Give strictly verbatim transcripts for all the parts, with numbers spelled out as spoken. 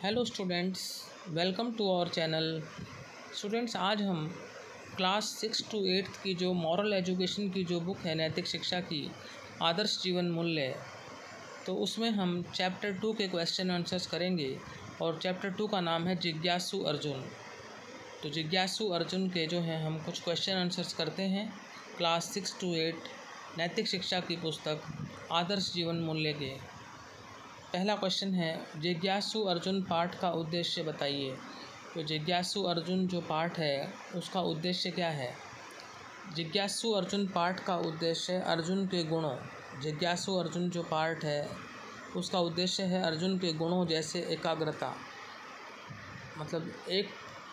Hello students, welcome to our channel. Students, आज हम class six to eighth की जो मॉरल एजुकेशन की जो बुक है, नैतिक शिक्षा की आदर्श जीवन मूल्य, तो उसमें हम चैप्टर टू के क्वेश्चन आंसर्स करेंगे। और चैप्टर टू का नाम है जिज्ञासु अर्जुन। तो जिज्ञासु अर्जुन के जो हैं हम कुछ क्वेश्चन आंसर्स करते हैं क्लास सिक्स टू एट नैतिक शिक्षा की पुस्तक आदर्श जीवन मूल्य के। पहला क्वेश्चन है, जिज्ञासु अर्जुन पाठ का उद्देश्य बताइए। तो जिज्ञासु अर्जुन जो पाठ है उसका उद्देश्य क्या है? जिज्ञासु अर्जुन पाठ का उद्देश्य अर्जुन के गुणों जिज्ञासु अर्जुन जो पाठ है उसका उद्देश्य है अर्जुन के गुणों जैसे एकाग्रता, मतलब एक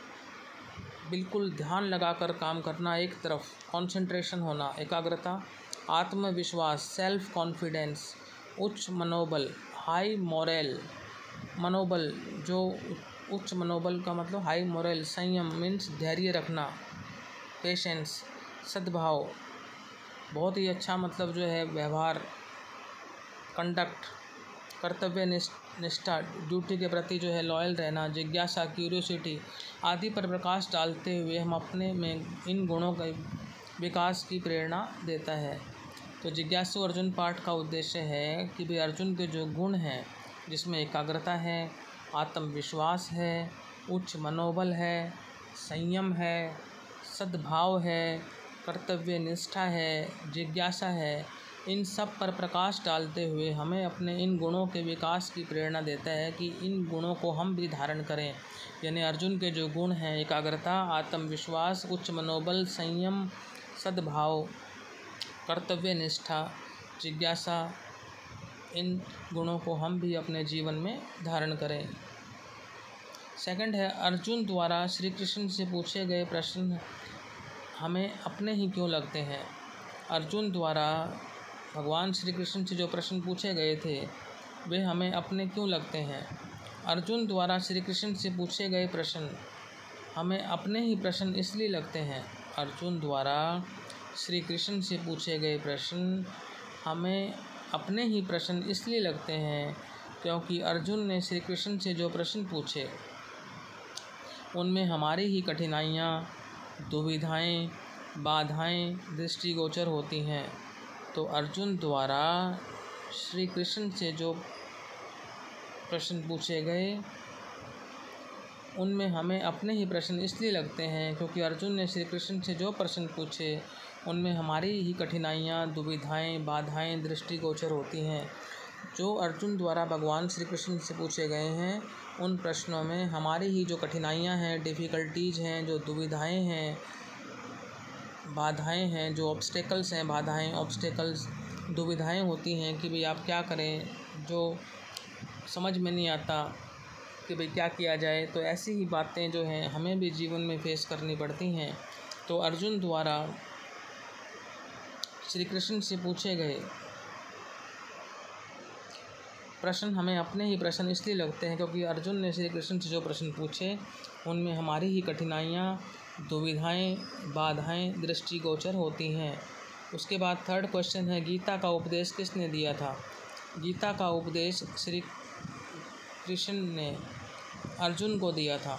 बिल्कुल ध्यान लगाकर काम करना, एक तरफ कंसंट्रेशन होना, एकाग्रता, आत्मविश्वास, सेल्फ कॉन्फिडेंस, उच्च मनोबल, हाई मोरल, मनोबल जो उच्च मनोबल का मतलब हाई मोरल, संयम मीन्स धैर्य रखना, पेशेंस, सद्भाव, बहुत ही अच्छा मतलब जो है व्यवहार, कंडक्ट, कर्तव्य निष्ठा, ड्यूटी के प्रति जो है लॉयल रहना, जिज्ञासा, क्यूरियोसिटी आदि पर प्रकाश डालते हुए हम अपने में इन गुणों के विकास की प्रेरणा देता है। तो जिज्ञासु अर्जुन पाठ का उद्देश्य है कि भाई अर्जुन के जो गुण हैं जिसमें एकाग्रता है, आत्मविश्वास है, उच्च मनोबल है, संयम है, सद्भाव है, कर्तव्य निष्ठा है, जिज्ञासा है, इन सब पर प्रकाश डालते हुए हमें अपने इन गुणों के विकास की प्रेरणा देता है कि इन गुणों को हम भी धारण करें। यानी अर्जुन के जो गुण हैं, एकाग्रता, आत्मविश्वास, उच्च मनोबल, संयम, सद्भाव, कर्तव्य निष्ठा, जिज्ञासा, इन गुणों को हम भी अपने जीवन में धारण करें। सेकंड है, अर्जुन द्वारा श्री कृष्ण से पूछे गए प्रश्न हमें अपने ही क्यों लगते हैं? अर्जुन द्वारा भगवान श्री कृष्ण से जो प्रश्न पूछे गए थे वे हमें अपने क्यों लगते हैं? अर्जुन द्वारा श्री कृष्ण से पूछे गए प्रश्न हमें अपने ही प्रश्न इसलिए लगते हैं। अर्जुन द्वारा श्री कृष्ण से पूछे गए प्रश्न हमें अपने ही प्रश्न इसलिए लगते हैं क्योंकि अर्जुन ने श्री कृष्ण से जो प्रश्न पूछे उनमें हमारी ही कठिनाइयाँ, दुविधाएं, बाधाएं दृष्टिगोचर होती हैं। तो अर्जुन द्वारा श्री कृष्ण से जो प्रश्न पूछे गए उनमें हमें अपने ही प्रश्न इसलिए लगते हैं क्योंकि अर्जुन ने श्री कृष्ण से जो प्रश्न पूछे उनमें हमारी ही कठिनाइयाँ, दुविधाएं, बाधाएं दृष्टिगोचर होती हैं। जो अर्जुन द्वारा भगवान श्री कृष्ण से पूछे गए हैं उन प्रश्नों में हमारी ही जो कठिनाइयाँ हैं, डिफ़िकल्टीज़ हैं, जो दुविधाएं हैं, बाधाएं हैं, जो ऑब्स्टेकल्स हैं, बाधाएं, ऑब्स्टेकल्स, दुविधाएं होती हैं कि भाई आप क्या करें, जो समझ में नहीं आता कि भाई क्या किया जाए। तो ऐसी ही बातें जो हैं हमें भी जीवन में फेस करनी पड़ती हैं। तो अर्जुन द्वारा श्री कृष्ण से पूछे गए प्रश्न हमें अपने ही प्रश्न इसलिए लगते हैं क्योंकि अर्जुन ने श्री कृष्ण से जो प्रश्न पूछे उनमें हमारी ही कठिनाइयाँ, दुविधाएं, बाधाएं दृष्टिगोचर होती हैं। उसके बाद थर्ड क्वेश्चन है, गीता का उपदेश किसने दिया था? गीता का उपदेश श्री कृष्ण ने अर्जुन को दिया था।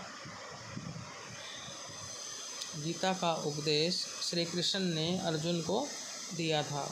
गीता का उपदेश श्री कृष्ण ने अर्जुन को दिया था।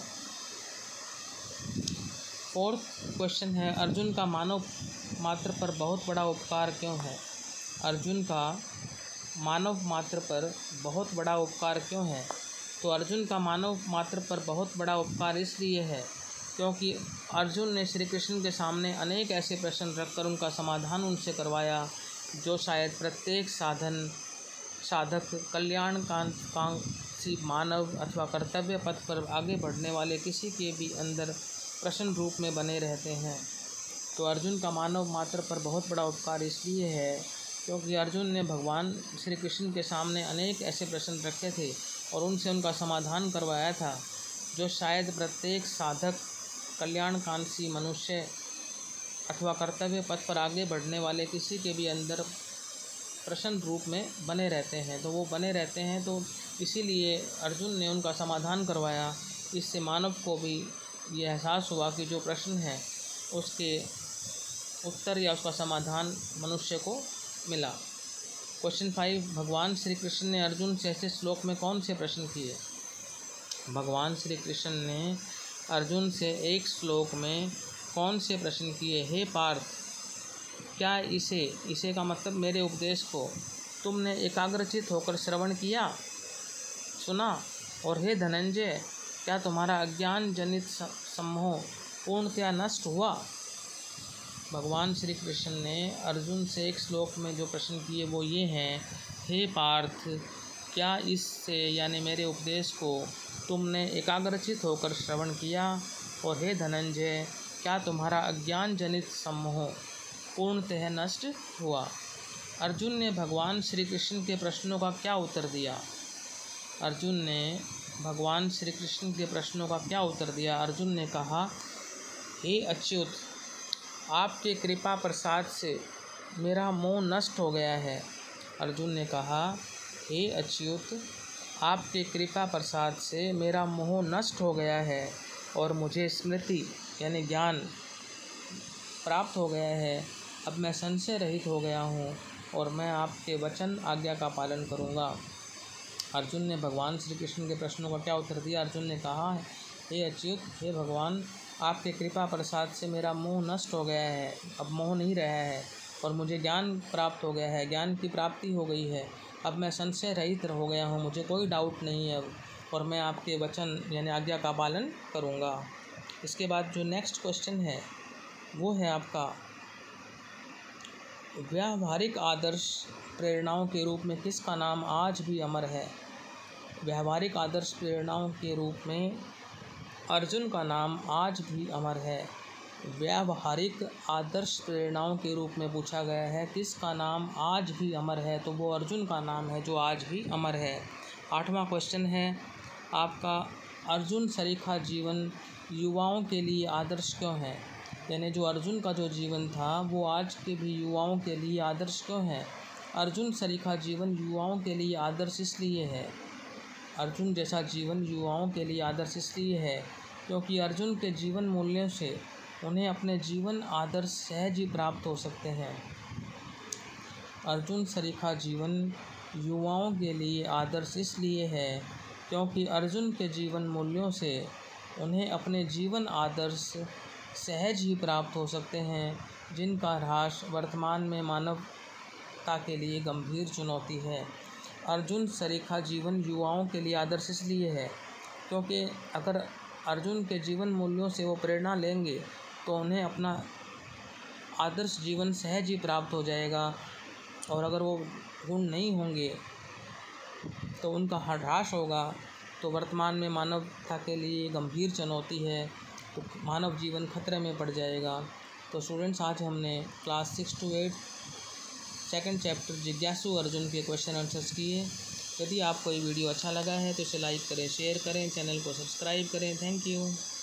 फोर्थ क्वेश्चन है, अर्जुन का मानव मात्र पर बहुत बड़ा उपकार क्यों है? अर्जुन का मानव मात्र पर बहुत बड़ा उपकार क्यों है? तो अर्जुन का मानव मात्र पर बहुत बड़ा उपकार इसलिए है क्योंकि अर्जुन ने श्री कृष्ण के सामने अनेक ऐसे प्रश्न रखकर उनका समाधान उनसे करवाया जो शायद प्रत्येक साधन साधक, कल्याण कांक्षी मानव अथवा कर्तव्य पथ पर आगे बढ़ने वाले किसी के भी अंदर प्रश्न रूप में बने रहते हैं। तो अर्जुन का मानव मात्र पर बहुत बड़ा उपकार इसलिए है क्योंकि अर्जुन ने भगवान श्री कृष्ण के सामने अनेक ऐसे प्रश्न रखे थे और उनसे उनका समाधान करवाया था जो शायद प्रत्येक साधक, कल्याणकांक्षी मनुष्य अथवा कर्तव्य पथ पर आगे बढ़ने वाले किसी के भी अंदर प्रश्न रूप में बने रहते हैं। तो वो बने रहते हैं तो इसीलिए अर्जुन ने उनका समाधान करवाया। इससे मानव को भी ये एहसास हुआ कि जो प्रश्न है उसके उत्तर या उसका समाधान मनुष्य को मिला। क्वेश्चन फाइव, भगवान श्री कृष्ण ने अर्जुन से ऐसे श्लोक में कौन से प्रश्न किए? भगवान श्री कृष्ण ने अर्जुन से एक श्लोक में कौन से प्रश्न किए? हे पार्थ, क्या इसे इसे का मतलब मेरे उपदेश को तुमने एकाग्रचित होकर श्रवण किया, सुना? और हे धनंजय, क्या तुम्हारा अज्ञान जनित सम्मोह पूर्णतया नष्ट हुआ? भगवान श्री कृष्ण ने अर्जुन से एक श्लोक में जो प्रश्न किए वो ये हैं, हे पार्थ, क्या इससे यानी मेरे उपदेश को तुमने एकाग्रचित होकर श्रवण किया? और हे धनंजय, क्या तुम्हारा अज्ञान जनित सम्मोह पूर्णतः नष्ट हुआ? अर्जुन ने भगवान श्री कृष्ण के प्रश्नों का क्या उत्तर दिया? अर्जुन ने भगवान श्री कृष्ण के प्रश्नों का क्या उत्तर दिया? अर्जुन ने कहा, हे अच्युत, आपके कृपा प्रसाद से मेरा मोह नष्ट हो गया है। अर्जुन ने कहा, हे अच्युत, आपके कृपा प्रसाद से मेरा मोह नष्ट हो गया है और मुझे स्मृति यानी ज्ञान प्राप्त हो गया है। अब मैं संशय रहित हो गया हूँ और मैं आपके वचन आज्ञा का पालन करूँगा। अर्जुन ने भगवान श्री कृष्ण के प्रश्नों का क्या उत्तर दिया? अर्जुन ने कहा, हे अच्युत, हे भगवान, आपके कृपा प्रसाद से मेरा मोह नष्ट हो गया है, अब मोह नहीं रहा है और मुझे ज्ञान प्राप्त हो गया है, ज्ञान की प्राप्ति हो गई है। अब मैं संशय रहित हो गया हूँ, मुझे कोई डाउट नहीं है अब, और मैं आपके वचन यानी आज्ञा का पालन करूँगा। इसके बाद जो नेक्स्ट क्वेश्चन है वो है आपका, व्यावहारिक आदर्श प्रेरणाओं के रूप में किसका नाम आज भी अमर है? व्यावहारिक आदर्श प्रेरणाओं के रूप में अर्जुन का नाम आज भी अमर है। व्यावहारिक आदर्श प्रेरणाओं के रूप में पूछा गया है किसका नाम आज भी अमर है, तो वो अर्जुन का नाम है जो आज भी अमर है। आठवां क्वेश्चन है आपका, अर्जुन सरीखा जीवन युवाओं के लिए आदर्श क्यों है? यानी जो अर्जुन का जो जीवन था वो आज के भी युवाओं के लिए आदर्श क्यों है? अर्जुन सरीखा जीवन युवाओं के लिए आदर्श इसलिए है अर्जुन जैसा जीवन युवाओं के लिए आदर्श इसलिए है क्योंकि अर्जुन के जीवन मूल्यों से उन्हें अपने जीवन आदर्श सहज ही प्राप्त हो सकते हैं। अर्जुन सरीखा जीवन युवाओं के लिए आदर्श इसलिए है क्योंकि अर्जुन के जीवन मूल्यों से उन्हें अपने जीवन आदर्श सहज ही प्राप्त हो सकते हैं, जिनका ह्रास वर्तमान में मानवता के लिए गंभीर चुनौती है। अर्जुन सरीखा जीवन युवाओं के लिए आदर्श इसलिए है क्योंकि अगर अर्जुन के जीवन मूल्यों से वो प्रेरणा लेंगे तो उन्हें अपना आदर्श जीवन सहज ही प्राप्त हो जाएगा, और अगर वो गुण नहीं होंगे तो उनका ह्रास होगा, तो वर्तमान में मानवता के लिए गंभीर चुनौती है, तो मानव जीवन खतरे में पड़ जाएगा। तो स्टूडेंट्स, आज हमने class six to eight second chapter जिज्ञासु अर्जुन के क्वेश्चन आंसर्स किए। यदि आपको ये वीडियो अच्छा लगा है तो इसे लाइक करें, शेयर करें, चैनल को सब्सक्राइब करें। Thank you.